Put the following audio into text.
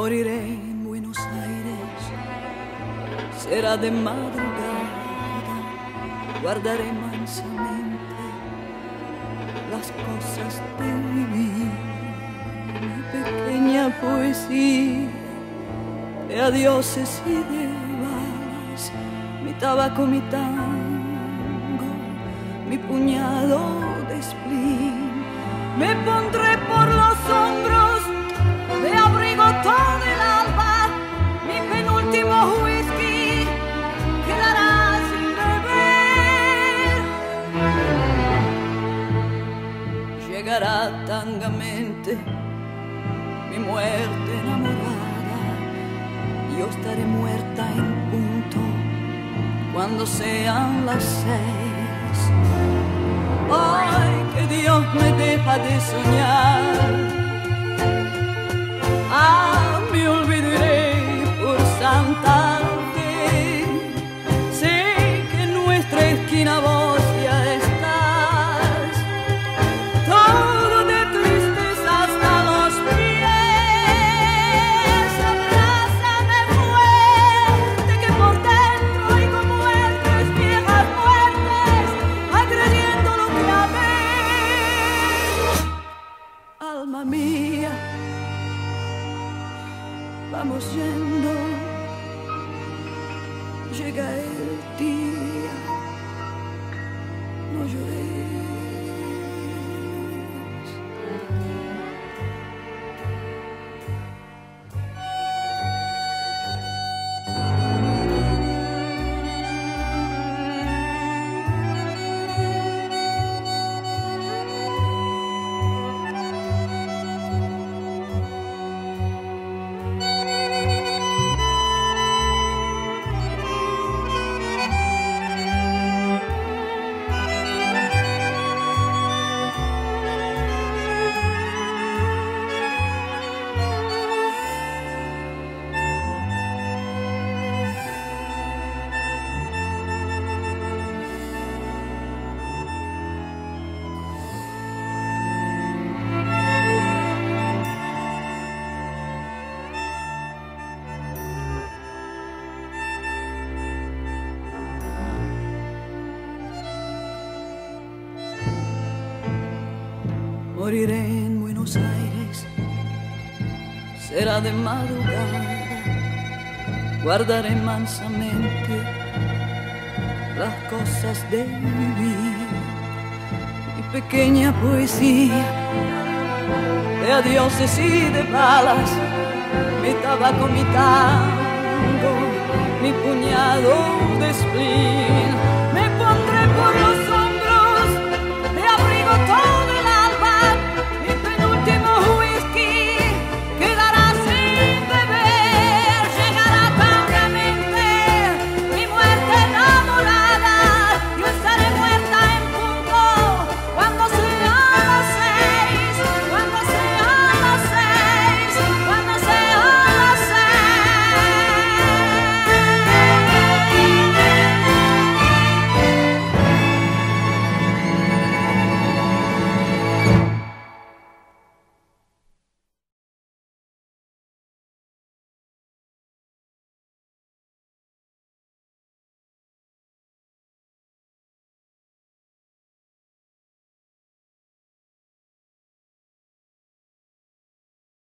Moriré en Buenos Aires, será de madrugada, guardaré mansamente las cosas de vivir, mi pequeña poesía de adioses y de balas, mi tabaco, mi tango, mi puñado de spleen. Me pondré por los hombros de abrigo todo el alba, mi penúltimo whisky quedará sin beber. Llegará tangamente mi muerte enamorada, yo estaré muerta en punto cuando sean las 6. Ay, que Dios me deja de soñar. Ah, me olvidaré por Santa Fe. Sé que en nuestra esquina vos ya estás, todo de tristeza hasta los pies. Abrázame fuerte, que por dentro oigo muertes, viejas muertes, agrediendo lo que amé. Alma mía, vamos yendo, llega el día, no llores. Moriré en Buenos Aires, será de madrugada, guardaré mansamente las cosas de vivir, mi pequeña poesía de adioses y de balas, mi tabaco, mi tango, mi puñado de spleen.